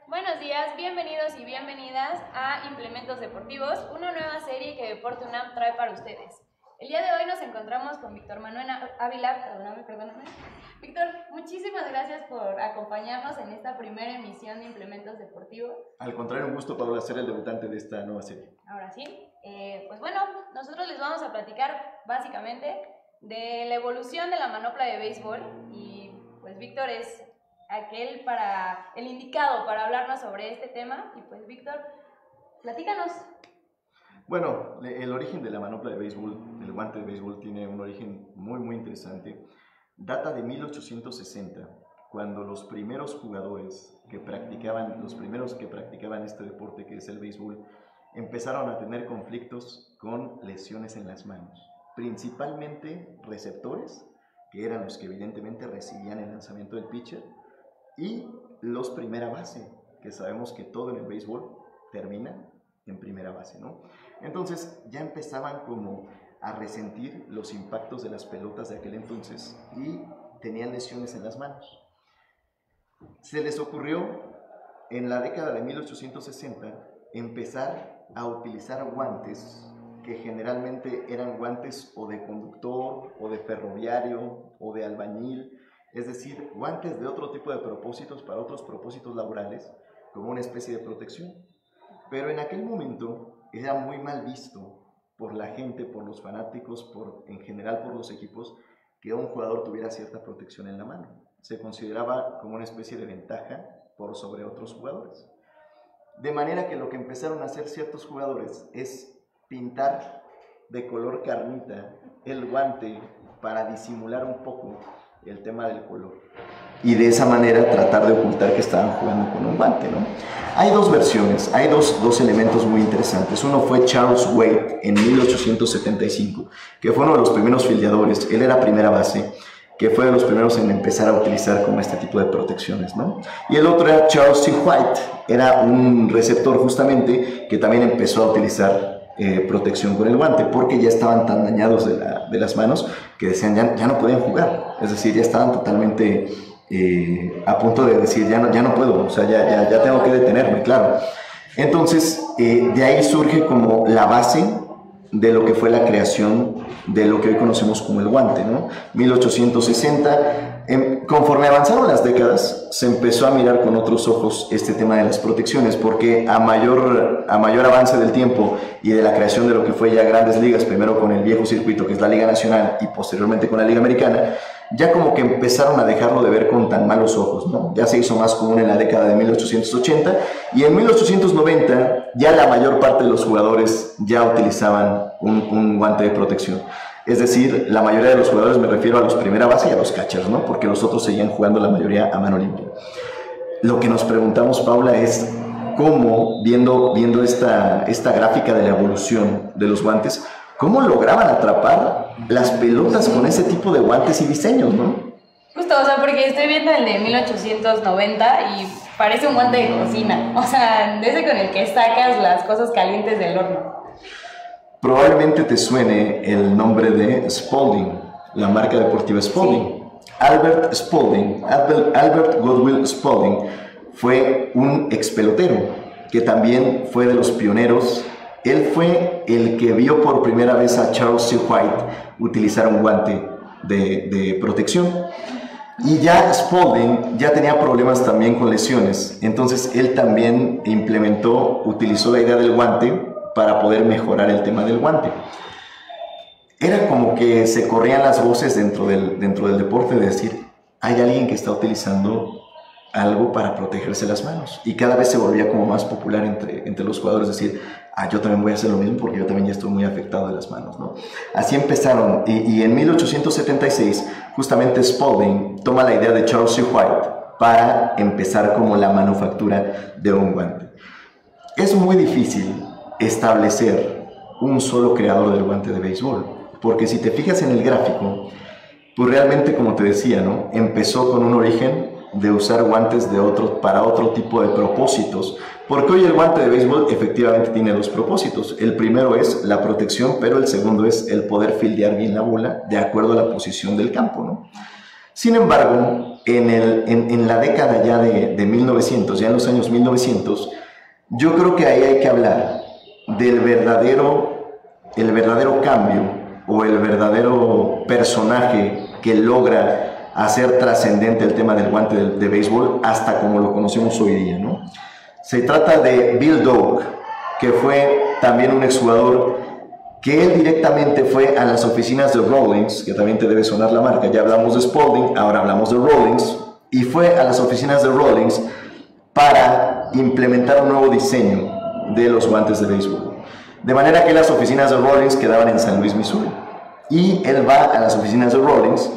Buenos días, bienvenidos y bienvenidas a Implementos Deportivos, una nueva serie que Deporte UNAM trae para ustedes. El día de hoy nos encontramos con Víctor Manuel Ávila, perdóname. Víctor, muchísimas gracias por acompañarnos en esta primera emisión de Implementos Deportivos. Al contrario, un gusto, Paola, ser el debutante de esta nueva serie. Ahora sí, pues bueno, nosotros les vamos a platicar básicamente de la evolución de la manopla de béisbol y pues Víctor es el indicado para hablarnos sobre este tema. Y pues Víctor, platícanos. Bueno, el origen de la manopla de béisbol, del guante de béisbol, tiene un origen muy interesante. Data de 1860, cuando los primeros jugadores que practicaban este deporte que es el béisbol, empezaron a tener conflictos con lesiones en las manos, principalmente receptores, que eran los que evidentemente recibían el lanzamiento del pitcher, y los primera base, que sabemos que todo en el béisbol termina en primera base, ¿no? Entonces ya empezaban como a resentir los impactos de las pelotas de aquel entonces y tenían lesiones en las manos. Se les ocurrió en la década de 1860 empezar a utilizar guantes que generalmente eran guantes o de conductor o de ferroviario o de albañil, es decir, guantes de otro tipo de propósitos para otros propósitos laborales, como una especie de protección. Pero en aquel momento era muy mal visto por la gente, por los fanáticos, en general por los equipos, que un jugador tuviera cierta protección en la mano. Se consideraba como una especie de ventaja por sobre otros jugadores. De manera que lo que empezaron a hacer ciertos jugadores es pintar de color carnita el guante para disimular un poco el tema del color y de esa manera tratar de ocultar que estaban jugando con un guante, ¿no? Hay dos versiones, hay dos elementos muy interesantes. Uno fue Charles Waite en 1875, que fue uno de los primeros fildeadores. Él era primera base, que fue de los primeros en empezar a utilizar como este tipo de protecciones, ¿no? Y el otro era Charles C. White, era un receptor justamente que también empezó a utilizar protección con el guante, porque ya estaban tan dañados de las manos que decían ya no podían jugar, es decir, ya estaban totalmente a punto de decir ya no puedo, o sea, ya tengo que detenerme, claro. Entonces, de ahí surge como la base de lo que fue la creación de lo que hoy conocemos como el guante, ¿no? 1860, conforme avanzaron las décadas, se empezó a mirar con otros ojos este tema de las protecciones, porque a mayor avance del tiempo y de la creación de lo que fue ya grandes ligas, primero con el viejo circuito que es la Liga Nacional y posteriormente con la Liga Americana, ya como que empezaron a dejarlo de ver con tan malos ojos, ¿no? Ya se hizo más común en la década de 1880 y en 1890 ya la mayor parte de los jugadores ya utilizaban un guante de protección. Es decir, la mayoría de los jugadores, me refiero a los primera base y a los catchers, ¿no? Porque los otros seguían jugando la mayoría a mano limpia. Lo que nos preguntamos, Paula, es cómo, viendo esta gráfica de la evolución de los guantes, ¿cómo lograban atrapar las pelotas con ese tipo de guantes y diseños, no? Justo, o sea, porque estoy viendo el de 1890 y parece un guante de cocina. O sea, ese con el que sacas las cosas calientes del horno. Probablemente te suene el nombre de Spalding, la marca deportiva Spalding. Sí. Albert Godwill Spalding fue un ex pelotero que también fue de los pioneros. Él fue el que vio por primera vez a Charles C. White utilizar un guante de protección. Y ya Spalding ya tenía problemas también con lesiones. Entonces él también utilizó la idea del guante para poder mejorar el tema del guante. Era como que se corrían las voces dentro del deporte de decir, hay alguien que está utilizando algo para protegerse las manos, y cada vez se volvía como más popular entre los jugadores decir, yo también voy a hacer lo mismo porque yo también ya estoy muy afectado de las manos, ¿no? Así empezaron, y en 1876 justamente Spalding toma la idea de Charles C. White para empezar como la manufactura de un guante. Es muy difícil establecer un solo creador del guante de béisbol, porque si te fijas en el gráfico, pues realmente, como te decía, ¿no? Empezó con un origen de usar guantes para otro tipo de propósitos, porque hoy el guante de béisbol efectivamente tiene dos propósitos. El primero es la protección, pero el segundo es el poder fildear bien la bola de acuerdo a la posición del campo, ¿no? Sin embargo, en la década ya de 1900, ya en los años 1900, yo creo que ahí hay que hablar del el verdadero cambio o el verdadero personaje que logra hacer trascendente el tema del guante de béisbol hasta como lo conocemos hoy día, ¿no? Se trata de Bill Doak, que fue también un exjugador que él directamente fue a las oficinas de Rawlings, que también te debe sonar la marca, ya hablamos de Spalding, ahora hablamos de Rawlings, y fue a las oficinas de Rawlings para implementar un nuevo diseño de los guantes de béisbol. De manera que las oficinas de Rawlings quedaban en San Luis, Missouri. Y él va a las oficinas de Rawlings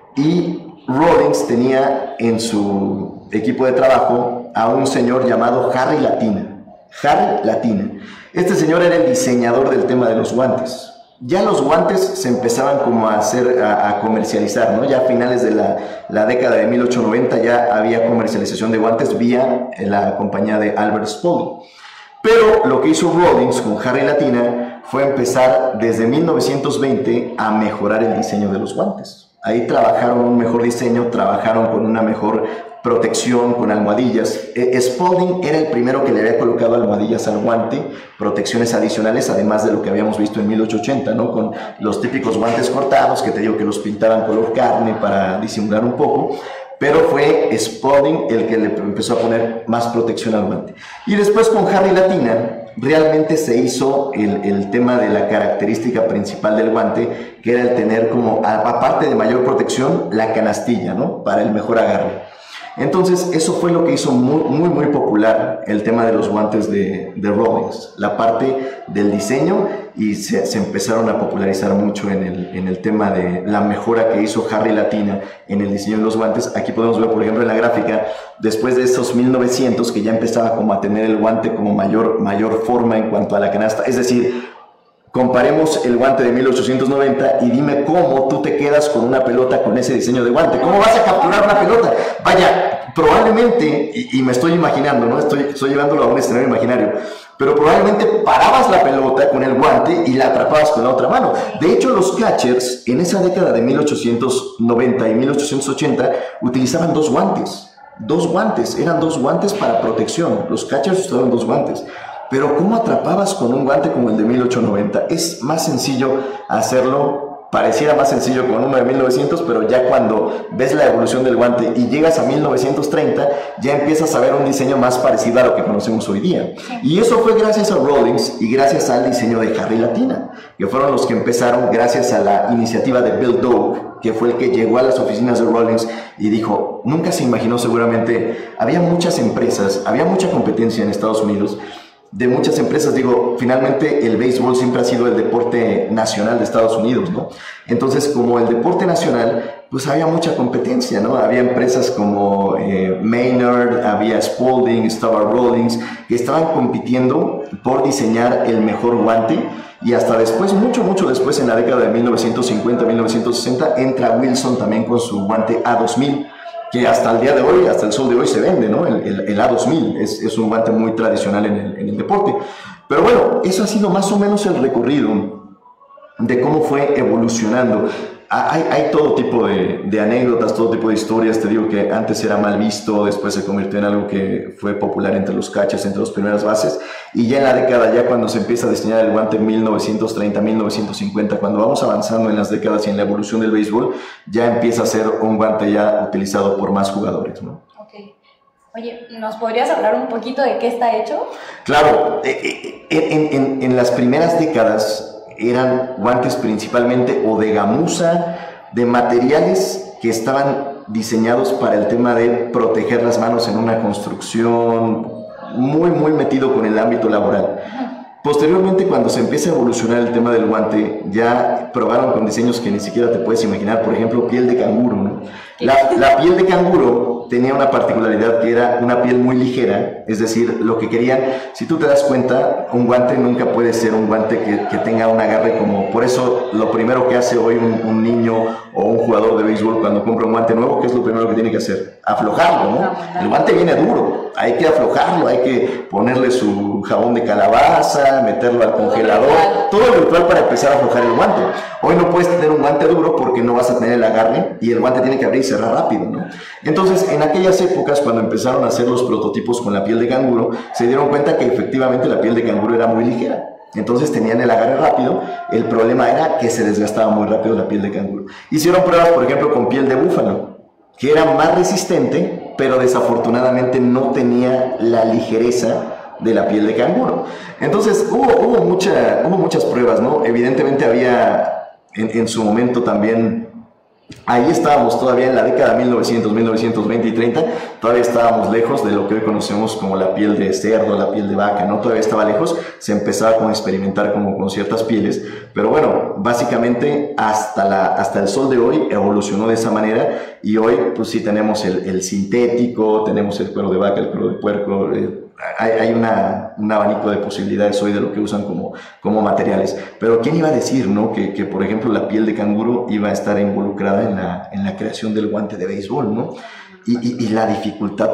y Rawlings tenía en su equipo de trabajo a un señor llamado Harry Latina. Harry Latina. Este señor era el diseñador del tema de los guantes. Ya los guantes se empezaban como a comercializar, ¿no? Ya a finales de la década de 1890 ya había comercialización de guantes vía la compañía de Albert Spalding. Pero lo que hizo Rawlings con Harry Latina fue empezar desde 1920 a mejorar el diseño de los guantes. Ahí trabajaron un mejor diseño, trabajaron con una mejor protección, con almohadillas. Spalding era el primero que le había colocado almohadillas al guante, protecciones adicionales, además de lo que habíamos visto en 1880, ¿no? Con los típicos guantes cortados, que te digo que los pintaban color carne para disimular un poco. Pero fue Spalding el que le empezó a poner más protección al guante. Y después con Harry Latina realmente se hizo el tema de la característica principal del guante, que era el tener como, aparte de mayor protección, la canastilla, ¿no? Para el mejor agarre. Entonces eso fue lo que hizo muy popular el tema de los guantes de Rawlings, la parte del diseño, y se empezaron a popularizar mucho en el tema de la mejora que hizo Harry Latina en el diseño de los guantes. Aquí podemos ver, por ejemplo, en la gráfica, después de esos 1900, que ya empezaba como a tener el guante como mayor forma en cuanto a la canasta, es decir, comparemos el guante de 1890 y dime cómo tú te quedas con una pelota con ese diseño de guante. ¿Cómo vas a capturar una pelota? Vaya, probablemente, y me estoy imaginando, ¿no? Estoy llevándolo a un escenario imaginario, pero probablemente parabas la pelota con el guante y la atrapabas con la otra mano. De hecho, los catchers en esa década de 1890 y 1880 utilizaban dos guantes. Eran dos guantes para protección. Los catchers usaban dos guantes. Pero ¿cómo atrapabas con un guante como el de 1890? Es más sencillo hacerlo, pareciera más sencillo con uno de 1900, pero ya cuando ves la evolución del guante y llegas a 1930, ya empiezas a ver un diseño más parecido a lo que conocemos hoy día. Y eso fue gracias a Rawlings y gracias al diseño de Harry Latina, que fueron los que empezaron gracias a la iniciativa de Bill Doak, que fue el que llegó a las oficinas de Rawlings y dijo, nunca se imaginó seguramente, había muchas empresas, había mucha competencia en Estados Unidos, de muchas empresas, digo, finalmente el béisbol siempre ha sido el deporte nacional de Estados Unidos, ¿no? Entonces, como el deporte nacional, pues había mucha competencia, ¿no? Había empresas como Maynard, había Spalding, estaba Rawlings, que estaban compitiendo por diseñar el mejor guante, y hasta después, mucho después, en la década de 1950, 1960, entra Wilson también con su guante A2000, que hasta el día de hoy, hasta el sol de hoy se vende, ¿no? El A2000 es un guante muy tradicional en el deporte. Pero bueno, eso ha sido más o menos el recorrido de cómo fue evolucionando. Hay todo tipo de anécdotas, todo tipo de historias. Te digo que antes era mal visto, después se convirtió en algo que fue popular entre los catchers, entre las primeras bases, y ya en la década, ya cuando se empieza a diseñar el guante en 1930, 1950, cuando vamos avanzando en las décadas y en la evolución del béisbol, ya empieza a ser un guante ya utilizado por más jugadores, ¿no? Ok. Oye, ¿nos podrías hablar un poquito de qué está hecho? Claro, en las primeras décadas eran guantes principalmente o de gamuza, de materiales que estaban diseñados para el tema de proteger las manos en una construcción, muy metido con el ámbito laboral. Posteriormente, cuando se empieza a evolucionar el tema del guante, ya probaron con diseños que ni siquiera te puedes imaginar, por ejemplo, piel de canguro, ¿no? La piel de canguro tenía una particularidad que era una piel muy ligera, es decir, lo que querían, si tú te das cuenta, un guante nunca puede ser un guante que tenga un agarre como, por eso lo primero que hace hoy un niño o un jugador de béisbol cuando compra un guante nuevo, ¿qué es lo primero que tiene que hacer? Aflojarlo, ¿no? El guante viene duro, hay que aflojarlo, hay que ponerle su jabón de calabaza, meterlo al congelador, todo el ritual para empezar a aflojar el guante. Hoy no puedes tener un guante duro porque no vas a tener el agarre y el guante tiene que abrir y cerrar rápido, ¿no? Entonces, en aquellas épocas, cuando empezaron a hacer los prototipos con la piel de canguro, se dieron cuenta que efectivamente la piel de canguro era muy ligera. Entonces tenían el agarre rápido, el problema era que se desgastaba muy rápido la piel de canguro. Hicieron pruebas, por ejemplo, con piel de búfalo, que era más resistente, pero desafortunadamente no tenía la ligereza de la piel de canguro. Entonces hubo muchas pruebas, ¿no? Evidentemente había en su momento también, ahí estábamos todavía en la década de 1900, 1920 y 30, todavía estábamos lejos de lo que hoy conocemos como la piel de cerdo, la piel de vaca, ¿no? Todavía estaba lejos, se empezaba a experimentar como con ciertas pieles, pero bueno, básicamente hasta el sol de hoy evolucionó de esa manera y hoy pues sí tenemos el sintético, tenemos el cuero de vaca, el cuero de puerco, hay un abanico de posibilidades hoy de lo que usan como materiales. Pero ¿quién iba a decir, no? Que por ejemplo la piel de canguro iba a estar involucrada en la creación del guante de béisbol, ¿no? Y la dificultad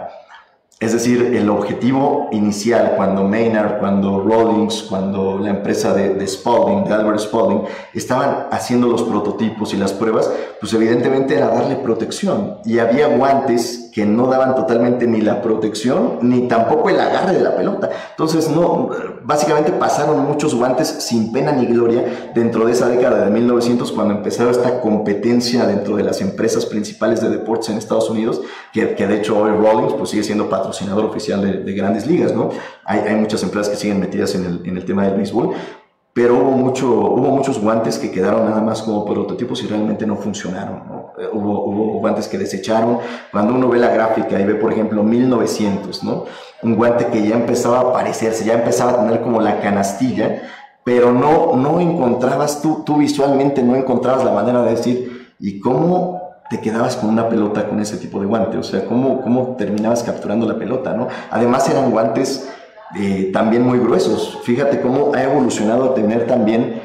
es decir, el objetivo inicial cuando Maynard, cuando Rawlings, cuando la empresa de Spalding, de Albert Spalding, estaban haciendo los prototipos y las pruebas, pues evidentemente era darle protección. Y había guantes que no daban totalmente ni la protección, ni tampoco el agarre de la pelota. Entonces, básicamente pasaron muchos guantes sin pena ni gloria dentro de esa década de 1900, cuando empezaron esta competencia dentro de las empresas principales de deportes en Estados Unidos, que de hecho hoy Rawlings pues sigue siendo patrocinador oficial de grandes ligas, ¿no? Hay muchas empresas que siguen metidas en el tema del béisbol, pero hubo muchos guantes que quedaron nada más como prototipos y realmente no funcionaron, ¿no? Hubo guantes que desecharon. Cuando uno ve la gráfica y ve, por ejemplo, 1900, ¿no? Un guante que ya empezaba a parecerse, ya empezaba a tener como la canastilla, pero no encontrabas, tú visualmente no encontrabas la manera de decir, ¿y cómo te quedabas con una pelota con ese tipo de guante? O sea, ¿cómo terminabas capturando la pelota, ¿no? Además eran guantes también muy gruesos. Fíjate cómo ha evolucionado a tener también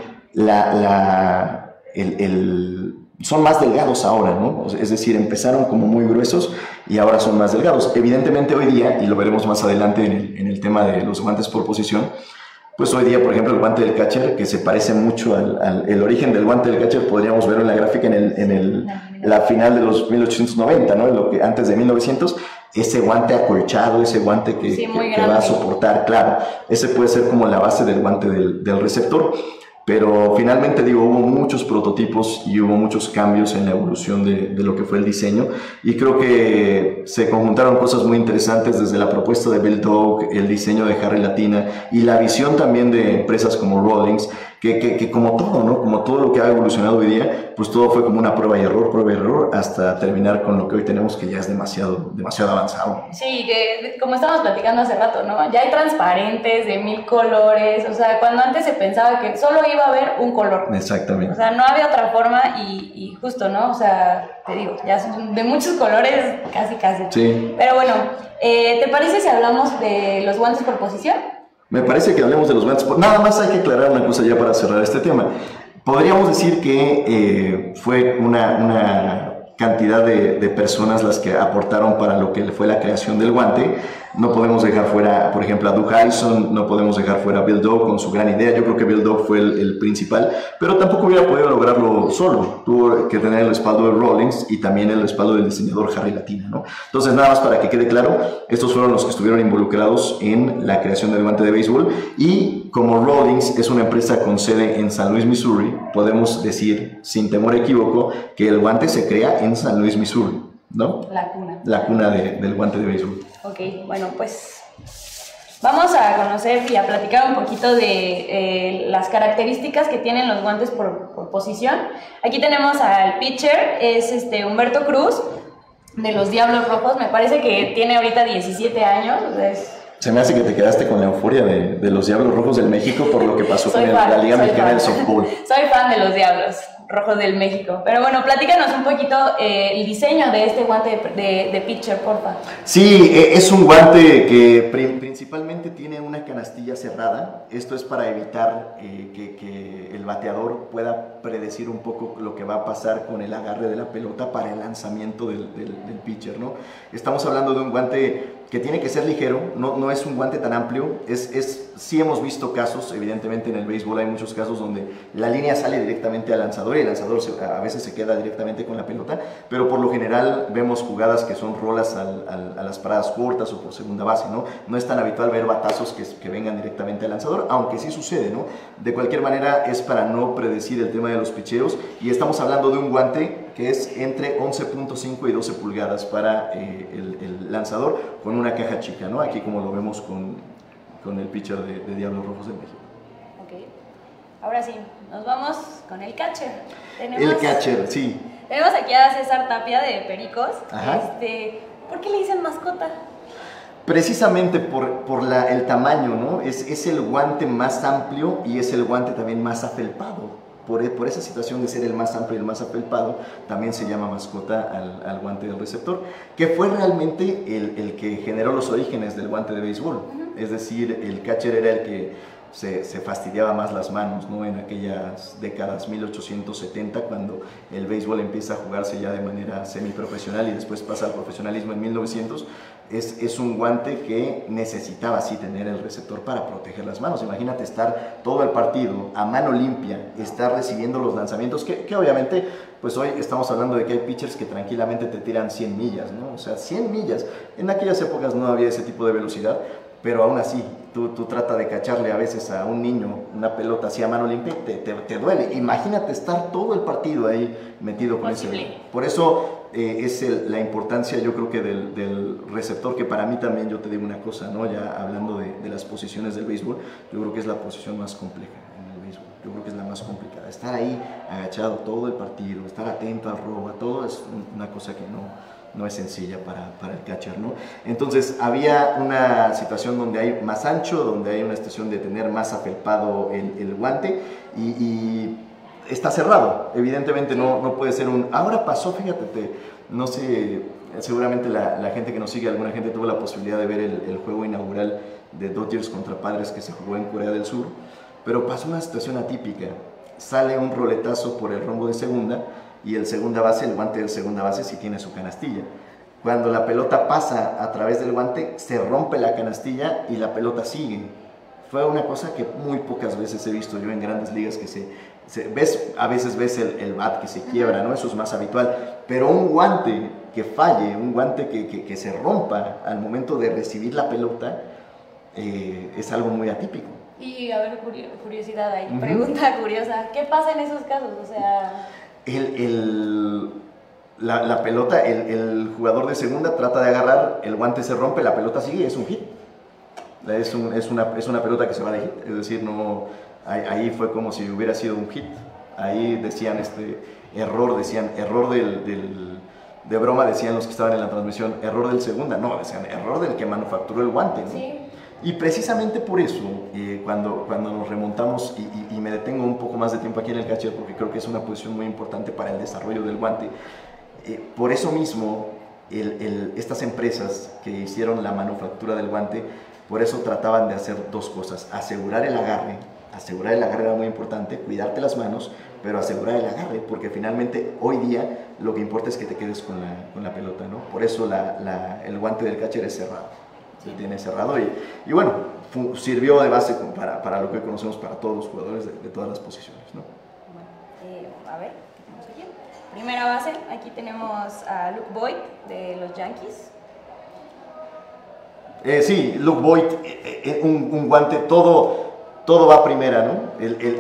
son más delgados ahora, ¿no? Es decir, empezaron como muy gruesos y ahora son más delgados. Evidentemente hoy día, y lo veremos más adelante en el tema de los guantes por posición, pues hoy día, por ejemplo, el guante del catcher, que se parece mucho el origen del guante del catcher, podríamos verlo en la gráfica en la final de los 1890, ¿no? Antes de 1900, ese guante acolchado, ese guante que va a soportar, claro, ese puede ser como la base del guante del receptor. Pero finalmente, digo, hubo muchos prototipos y hubo muchos cambios en la evolución de lo que fue el diseño, y creo que se conjuntaron cosas muy interesantes desde la propuesta de Bill Doak, el diseño de Harry Latina y la visión también de empresas como Rawlings, que como todo, ¿no? Como todo lo que ha evolucionado hoy día, pues todo fue como una prueba y error, hasta terminar con lo que hoy tenemos, que ya es demasiado avanzado. Sí, que como estábamos platicando hace rato, ¿no? Ya hay transparentes de 1000 colores, o sea, cuando antes se pensaba que solo iba a haber un color. Exactamente. O sea, no había otra forma y justo, ¿no? O sea, te digo, ya son de muchos colores, casi. Sí. Pero bueno, ¿te parece si hablamos de los guantes por posición? Me parece que hablemos de los guantes. Nada más hay que aclarar una cosa ya para cerrar este tema. Podríamos decir que fue una cantidad de personas las que aportaron para lo que fue la creación del guante. No podemos dejar fuera, por ejemplo, a Doug Harrison, no podemos dejar fuera a Bill Doak con su gran idea. Yo creo que Bill Doak fue el principal, pero tampoco hubiera podido lograrlo solo. Tuvo que tener el respaldo de Rawlings y también el respaldo del diseñador Harry Latina, ¿no? Entonces, nada más para que quede claro, estos fueron los que estuvieron involucrados en la creación del guante de béisbol, y como Rawlings es una empresa con sede en San Luis, Missouri, podemos decir, sin temor a equívoco, que el guante se crea en San Luis, Missouri, ¿no? La cuna del guante de béisbol. Ok, bueno, pues vamos a conocer y a platicar un poquito de las características que tienen los guantes por posición. Aquí tenemos al pitcher, es Humberto Cruz, de los Diablos Rojos. Me parece que tiene ahorita 17 años, o sea, Se me hace que te quedaste con la euforia de los Diablos Rojos del México por lo que pasó con la Liga Mexicana del Softball. Soy fan de los Diablos Rojos del México. Pero bueno, platícanos un poquito el diseño de este guante de pitcher, porfa. Sí, es un guante que principalmente tiene una canastilla cerrada. Esto es para evitar que el bateador pueda predecir un poco lo que va a pasar con el agarre de la pelota para el lanzamiento del pitcher, ¿no? Estamos hablando de un guante que tiene que ser ligero, no es un guante tan amplio. Sí hemos visto casos, evidentemente en el béisbol hay muchos casos donde la línea sale directamente al lanzador y el lanzador a veces se queda directamente con la pelota, pero por lo general vemos jugadas que son rolas a las paradas cortas o por segunda base, ¿no? No es tan habitual ver batazos que vengan directamente al lanzador, aunque sí sucede, ¿no? De cualquier manera es para no predecir el tema de los picheos, y estamos hablando de un guante que es entre 11.5 y 12 pulgadas para el lanzador, con una caja chica, ¿no? Aquí como lo vemos con el pitcher de Diablos Rojos de México. Ok. Ahora sí, nos vamos con el catcher. El catcher, sí. Tenemos aquí a César Tapia de Pericos. Ajá. ¿Por qué le dicen mascota? Precisamente por el tamaño, ¿no? Es el guante más amplio y es el guante también más afelpado. Por esa situación de ser el más amplio y el más afelpado, también se llama mascota al guante del receptor, que fue realmente el que generó los orígenes del guante de béisbol. Es decir, el catcher era el que se fastidiaba más las manos, ¿no? En aquellas décadas 1870, cuando el béisbol empieza a jugarse ya de manera semiprofesional y después pasa al profesionalismo en 1900. Es un guante que necesitaba así tener el receptor para proteger las manos. Imagínate estar todo el partido a mano limpia, estar recibiendo los lanzamientos, que obviamente, pues hoy estamos hablando de que hay pitchers que tranquilamente te tiran 100 millas, ¿no? O sea, 100 millas. En aquellas épocas no había ese tipo de velocidad, pero aún así, tú trata de cacharle a veces a un niño una pelota así a mano limpia, te duele. Imagínate estar todo el partido ahí metido con ese. Por eso es la importancia, yo creo que del receptor, que para mí también, yo te digo una cosa, ¿no? Ya hablando de las posiciones del béisbol, yo creo que es la posición más compleja en el béisbol. Yo creo que es la más complicada. Estar ahí agachado todo el partido, estar atento al robo, a todo, es una cosa que no es sencilla para el catcher, ¿no? Entonces había una situación donde hay más ancho, donde hay una situación de tener más afelpado el guante y está cerrado. Evidentemente no puede ser ahora pasó, fíjate, no sé, seguramente la gente que nos sigue, alguna gente tuvo la posibilidad de ver el juego inaugural de Dodgers contra Padres que se jugó en Corea del Sur, pero pasó una situación atípica. Sale un roletazo por el rombo de segunda, y el segunda base, el guante del segunda base sí tiene su canastilla. Cuando la pelota pasa a través del guante, se rompe la canastilla y la pelota sigue. Fue una cosa que muy pocas veces he visto yo en grandes ligas, a veces ves el bat que se quiebra, ¿no? Eso es más habitual, pero un guante que falle, un guante que se rompa al momento de recibir la pelota, es algo muy atípico. Y a ver, curiosidad ahí, pregunta curiosa, ¿qué pasa en esos casos? O sea... La pelota, el jugador de segunda trata de agarrar, el guante se rompe, la pelota sigue y es un hit. Es una pelota que se va de hit, es decir, ahí fue como si hubiera sido un hit. Ahí decían error de broma, decían los que estaban en la transmisión, error del segunda, no, decían error del que manufacturó el guante, ¿no? Sí. Y precisamente por eso, cuando nos remontamos, y me detengo un poco más de tiempo aquí en el catcher, porque creo que es una posición muy importante para el desarrollo del guante, por eso mismo estas empresas que hicieron la manufactura del guante, por eso trataban de hacer dos cosas: asegurar el agarre era muy importante, cuidarte las manos, pero asegurar el agarre, porque finalmente hoy día lo que importa es que te quedes con la pelota, ¿no? Por eso el guante del catcher es cerrado. Se tiene cerrado y bueno, sirvió de base para lo que conocemos para todos los jugadores de todas las posiciones, ¿no? Bueno, a ver, ¿qué tenemos aquí? Primera base, aquí tenemos a Luke Voit de los Yankees. Sí, Luke Voit, un guante, todo va a primera, ¿no?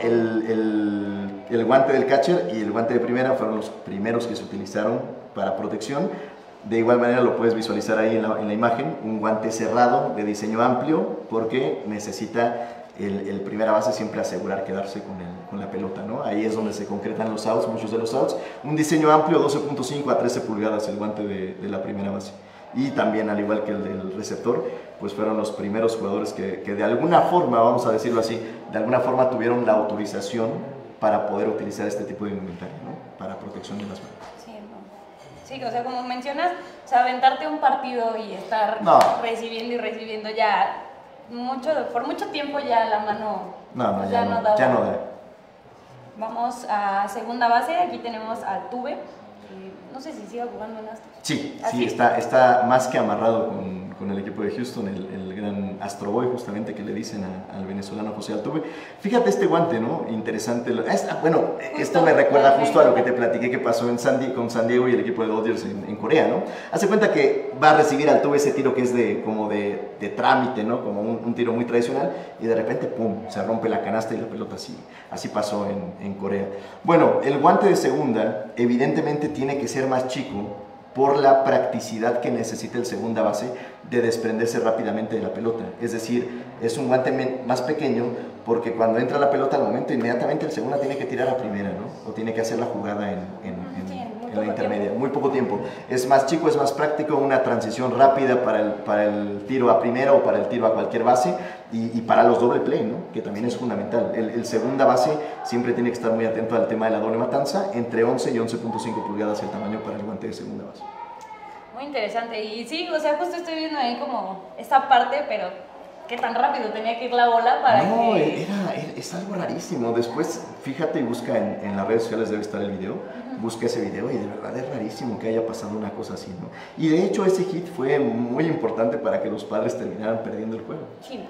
El guante del catcher y el guante de primera fueron los primeros que se utilizaron para protección. De igual manera lo puedes visualizar ahí en la imagen, un guante cerrado de diseño amplio, porque necesita el primera base siempre asegurar quedarse con la pelota, ¿no? Ahí es donde se concretan los outs, muchos de los outs. Un diseño amplio, 12.5 a 13 pulgadas el guante de la primera base. Y también, al igual que el del receptor, pues fueron los primeros jugadores que de alguna forma, vamos a decirlo así, de alguna forma tuvieron la autorización para poder utilizar este tipo de indumentaria, ¿no? Para protección de las manos. Sí, o sea, como mencionas, o sea, aventarte un partido y estar recibiendo y recibiendo ya por mucho tiempo ya la mano ya no da. Vamos a segunda base, aquí tenemos a Tuve, no sé si siga jugando en Astros. Sí, está más que amarrado con el equipo de Houston, el gran Astro Boy, justamente, que le dicen al venezolano José Altuve. Fíjate este guante, ¿no? Interesante. Bueno, esto me recuerda justo a lo que te platiqué que pasó con San Diego y el equipo de Dodgers en Corea, ¿no? Hace cuenta que va a recibir Altuve ese tiro que es como de trámite, ¿no? Como un tiro muy tradicional, y de repente, ¡pum!, se rompe la canasta y la pelota así pasó en Corea. Bueno, el guante de segunda evidentemente tiene que ser más chico por la practicidad que necesita el segunda base de desprenderse rápidamente de la pelota. Es decir, es un guante más pequeño porque cuando entra la pelota al momento, inmediatamente el segunda tiene que tirar a primera, ¿no? O tiene que hacer la jugada en la intermedia. Muy poco tiempo. Es más chico, es más práctico, una transición rápida para el tiro a primera o para el tiro a cualquier base y para los doble play, ¿no? Que también es fundamental. El segunda base siempre tiene que estar muy atento al tema de la doble matanza, entre 11 y 11.5 pulgadas el tamaño para el guante de segunda base. Muy interesante. Y sí, o sea, justo estoy viendo ahí como esta parte, pero qué tan rápido tenía que ir la bola para que... es algo rarísimo. Después, fíjate y busca en las redes sociales, debe estar el video. Busca ese video y de verdad es rarísimo que haya pasado una cosa así, ¿no? Y de hecho ese hit fue muy importante para que los Padres terminaran perdiendo el juego. Chino.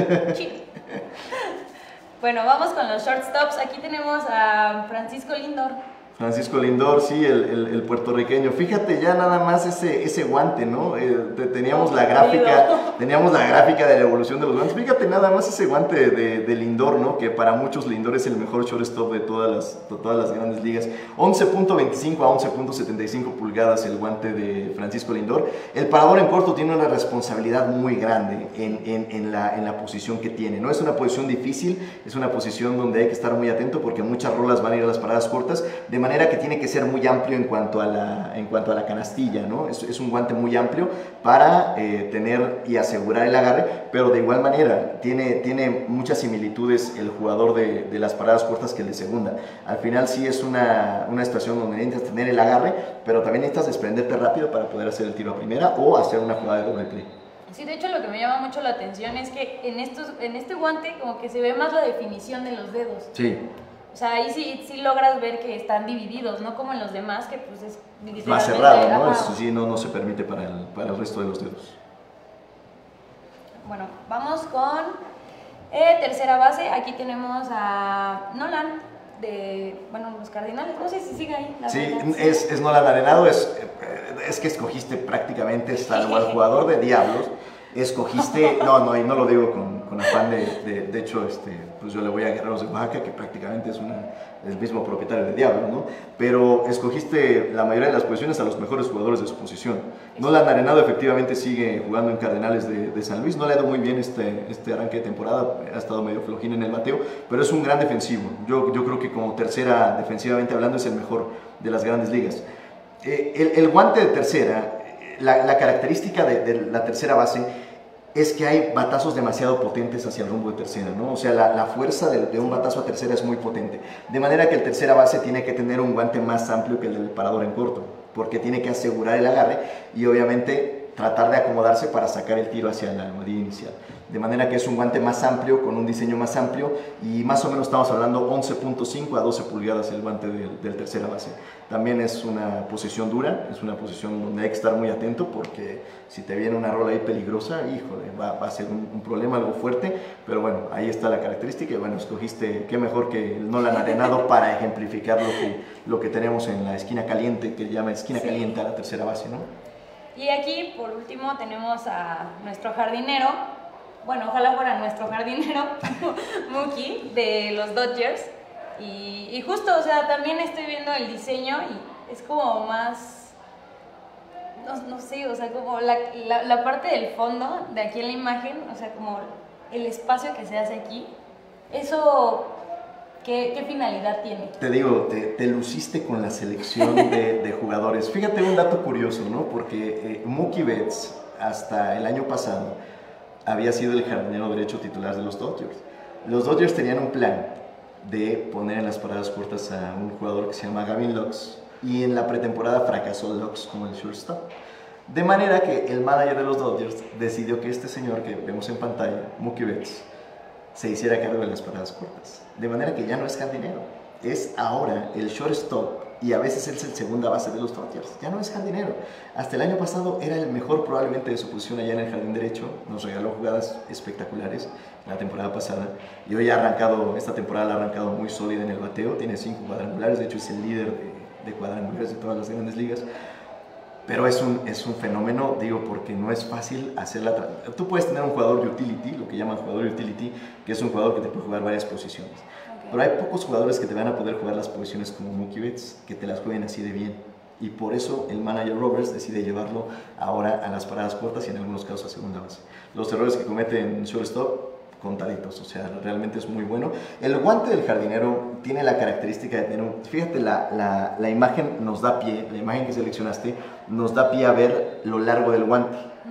Bueno, vamos con los shortstops. Aquí tenemos a Francisco Lindor. Francisco Lindor, sí, el puertorriqueño. Fíjate ya nada más ese guante, ¿no? Teníamos la gráfica de la evolución de los guantes. Fíjate nada más ese guante de Lindor, ¿no? Que para muchos Lindor es el mejor shortstop de todas las grandes ligas. 11.25 a 11.75 pulgadas el guante de Francisco Lindor. El parador en corto tiene una responsabilidad muy grande en la posición que tiene. No es una posición difícil, es una posición donde hay que estar muy atento porque muchas rolas van a ir a las paradas cortas, de manera que tiene que ser muy amplio en cuanto a la canastilla, ¿no? Es un guante muy amplio para tener y asegurar el agarre, pero de igual manera tiene muchas similitudes el jugador de las paradas cortas que el de segunda. Al final sí es una situación donde necesitas tener el agarre, pero también necesitas desprenderte rápido para poder hacer el tiro a primera o hacer una jugada de doble play. Sí, de hecho lo que me llama mucho la atención es que en este guante como que se ve más la definición de los dedos. Sí. O sea, ahí sí logras ver que están divididos, no como en los demás, que pues es más cerrado, ¿no? Eso sí, no se permite para el resto de los dedos. Bueno, vamos con tercera base. Aquí tenemos a Nolan, los Cardinales. No sé si sigue ahí. Sí, es Nolan Arenado. Es que escogiste prácticamente al jugador de Diablos. Escogiste, no lo digo con afán de hecho, pues yo le voy a Guerreros de Oaxaca, que prácticamente es el mismo propietario de Diablo, ¿no? Pero escogiste la mayoría de las posiciones a los mejores jugadores de su posición. Nolan Arenado efectivamente sigue jugando en Cardenales de San Luis, no le ha ido muy bien este arranque de temporada, ha estado medio flojín en el bateo, pero es un gran defensivo. Yo creo que como tercera, defensivamente hablando, es el mejor de las grandes ligas. El guante de tercera, la característica de la tercera base es que hay batazos demasiado potentes hacia el rumbo de tercera, ¿no? O sea, la fuerza de un batazo a tercera es muy potente. De manera que el tercera base tiene que tener un guante más amplio que el del parador en corto, porque tiene que asegurar el agarre y obviamente tratar de acomodarse para sacar el tiro hacia la almohadilla inicial. De manera que es un guante más amplio, con un diseño más amplio, y más o menos estamos hablando 11.5 a 12 pulgadas el guante del tercera base. También es una posición dura, es una posición donde hay que estar muy atento, porque si te viene una rola ahí peligrosa, híjole, va a ser un problema, algo fuerte, pero bueno, ahí está la característica, y bueno, escogiste, qué mejor que el Nolan Arenado para ejemplificar lo que tenemos en la esquina caliente, que llama esquina caliente a la tercera base, ¿no? Y aquí, por último, tenemos a nuestro jardinero, bueno, ojalá fuera nuestro jardinero, Mookie, de los Dodgers. Y justo, o sea, también estoy viendo el diseño y es como más, no sé, o sea, como la parte del fondo de aquí en la imagen, o sea, como el espacio que se hace aquí, eso, ¿qué finalidad tiene? Te digo, te luciste con la selección de jugadores. Fíjate un dato curioso, ¿no? Porque Mookie Betts, hasta el año pasado, había sido el jardinero derecho titular de los Dodgers. Los Dodgers tenían un plan de poner en las paradas cortas a un jugador que se llama Gavin Lux, y en la pretemporada fracasó Lux como el shortstop. De manera que el manager de los Dodgers decidió que este señor que vemos en pantalla, Mookie Betts, se hiciera cargo de las paradas cortas. De manera que ya no es jardinero, es ahora el shortstop y a veces es el segunda base de los Dodgers, ya no es jardinero. Hasta el año pasado era el mejor probablemente de su posición allá en el jardín derecho, nos regaló jugadas espectaculares la temporada pasada y hoy esta temporada la ha arrancado muy sólida en el bateo, tiene 5 cuadrangulares, de hecho es el líder de cuadrangulares de todas las grandes ligas. Pero es un fenómeno, digo, porque no es fácil hacerla. Tú puedes tener un jugador de utility, lo que llaman jugador de utility, que es un jugador que te puede jugar varias posiciones. Okay. Pero hay pocos jugadores que te van a poder jugar las posiciones como Mookie Betts, que te las jueguen así de bien. Y por eso el manager Roberts decide llevarlo ahora a las paradas cortas y en algunos casos a segunda base. Los errores que comete en shortstop, contaditos, o sea, realmente es muy bueno. El guante del jardinero tiene la característica de tener, fíjate, la imagen nos da pie, la imagen que seleccionaste nos da pie a ver lo largo del guante.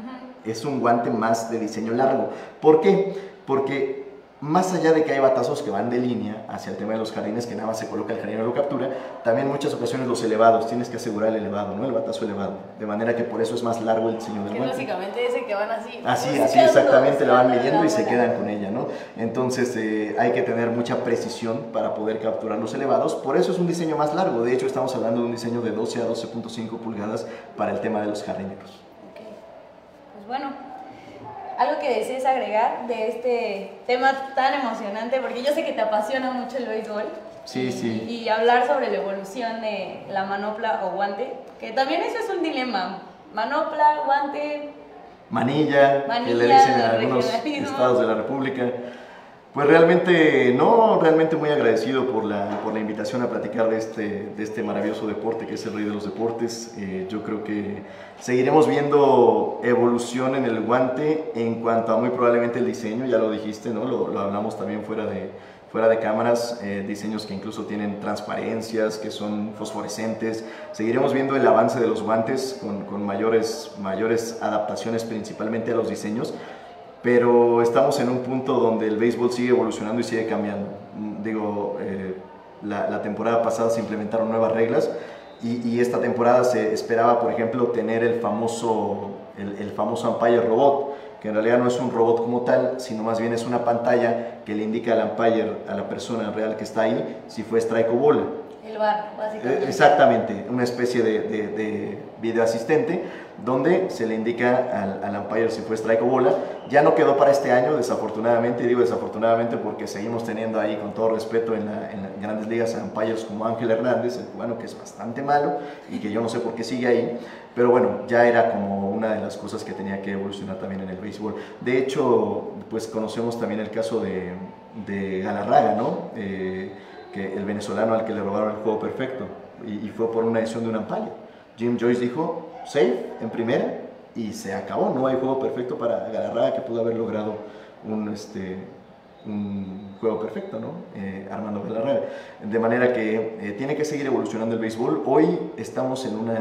Es un guante más de diseño largo. ¿Por qué? Porque más allá de que hay batazos que van de línea hacia el tema de los jardines, que nada más se coloca el jardinero y lo captura, también en muchas ocasiones los elevados, tienes que asegurar el elevado, ¿no? El batazo elevado, de manera que por eso es más largo el diseño del guante. Básicamente ese que van así. Así exactamente, la van midiendo y se quedan con ella, ¿no? Entonces hay que tener mucha precisión para poder capturar los elevados, por eso es un diseño más largo, de hecho estamos hablando de un diseño de 12 a 12.5 pulgadas para el tema de los jardineros. Ok, pues bueno. ¿Algo que desees agregar de este tema tan emocionante? Porque yo sé que te apasiona mucho el béisbol. Sí, sí. Y hablar sobre la evolución de la manopla o guante, que también eso es un dilema. Manopla, guante... Manilla, que le dicen en algunos estados de la República. Pues realmente muy agradecido por la invitación a platicar de este maravilloso deporte que es el rey de los deportes. Yo creo que seguiremos viendo evolución en el guante en cuanto a muy probablemente el diseño, ya lo dijiste, ¿no? Lo hablamos también fuera de cámaras, diseños que incluso tienen transparencias, que son fosforescentes. Seguiremos viendo el avance de los guantes con mayores adaptaciones principalmente a los diseños. Pero estamos en un punto donde el béisbol sigue evolucionando y sigue cambiando. Digo, la temporada pasada se implementaron nuevas reglas y esta temporada se esperaba, por ejemplo, tener el famoso umpire robot, que en realidad no es un robot como tal, sino más bien es una pantalla que le indica al umpire, a la persona real que está ahí, si fue strike o bola. El VAR, básicamente. Exactamente, una especie de video asistente donde se le indica al umpire si fue strike o bola. Ya no quedó para este año, desafortunadamente, y digo desafortunadamente porque seguimos teniendo ahí, con todo respeto, en grandes ligas a umpires como Ángel Hernández, el cubano, que es bastante malo y que yo no sé por qué sigue ahí, pero bueno, ya era como una de las cosas que tenía que evolucionar también en el béisbol. De hecho, pues conocemos también el caso de Galarraga, ¿no? Que el venezolano al que le robaron el juego perfecto y fue por una decisión de un umpire. Jim Joyce dijo safe en primera y se acabó, no hay juego perfecto para Galarraga, que pudo haber logrado un juego perfecto, ¿no? Armando Galarraga. De manera que tiene que seguir evolucionando el béisbol. Hoy estamos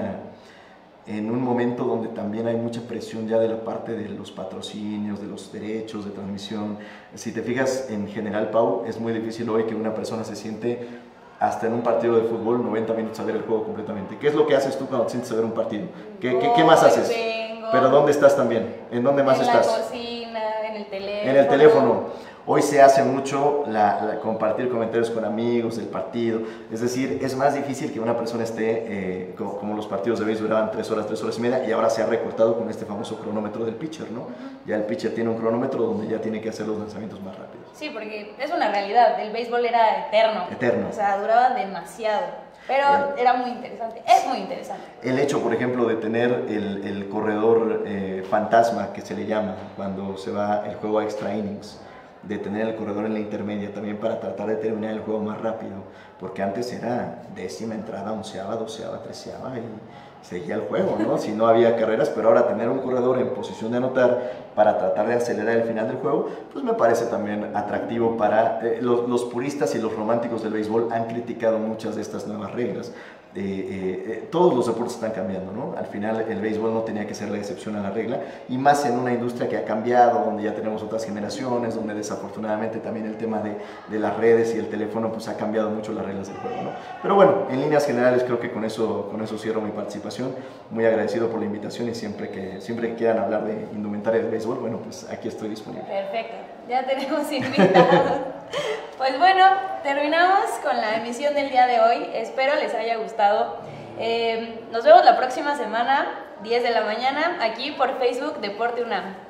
en un momento donde también hay mucha presión ya de la parte de los patrocinios, de los derechos de transmisión. Si te fijas, en general, Pau, es muy difícil hoy que una persona se siente hasta en un partido de fútbol 90 minutos a ver el juego completamente. ¿Qué es lo que haces tú cuando te sientes a ver un partido? ¿Qué más haces? Vengo, ¿Pero dónde estás también? ¿En dónde más estás? En la cocina, en el teléfono. En el teléfono. Hoy se hace mucho compartir comentarios con amigos del partido, es decir, es más difícil que una persona esté, como los partidos de béisbol duraban 3 horas y media, y ahora se ha recortado con este famoso cronómetro del pitcher, ¿no? Ya el pitcher tiene un cronómetro donde ya tiene que hacer los lanzamientos más rápidos. Sí, porque es una realidad, el béisbol era eterno. Eterno. O sea, duraba demasiado, pero era muy interesante, es muy interesante. El hecho, por ejemplo, de tener el corredor fantasma, que se le llama, cuando se va el juego a extra innings, de tener el corredor en la intermedia también para tratar de terminar el juego más rápido, porque antes era décima entrada, onceava, doceava, treceava y seguía el juego, ¿no? Si no había carreras, pero ahora tener un corredor en posición de anotar para tratar de acelerar el final del juego, pues me parece también atractivo para los puristas y los románticos del béisbol han criticado muchas de estas nuevas reglas. Todos los deportes están cambiando, ¿no? Al final el béisbol no tenía que ser la excepción a la regla, y más en una industria que ha cambiado, donde ya tenemos otras generaciones, donde desafortunadamente también el tema de las redes y el teléfono pues ha cambiado mucho las reglas del juego, ¿no? Pero bueno, en líneas generales creo que con eso cierro mi participación. Muy agradecido por la invitación, y siempre que quieran hablar de indumentaria de béisbol, bueno, pues aquí estoy disponible. Perfecto, ya tenemos invitados. Pues bueno, terminamos con la emisión del día de hoy. Espero les haya gustado. gustado. Nos vemos la próxima semana, 10 de la mañana, aquí por Facebook Deporte UNAM.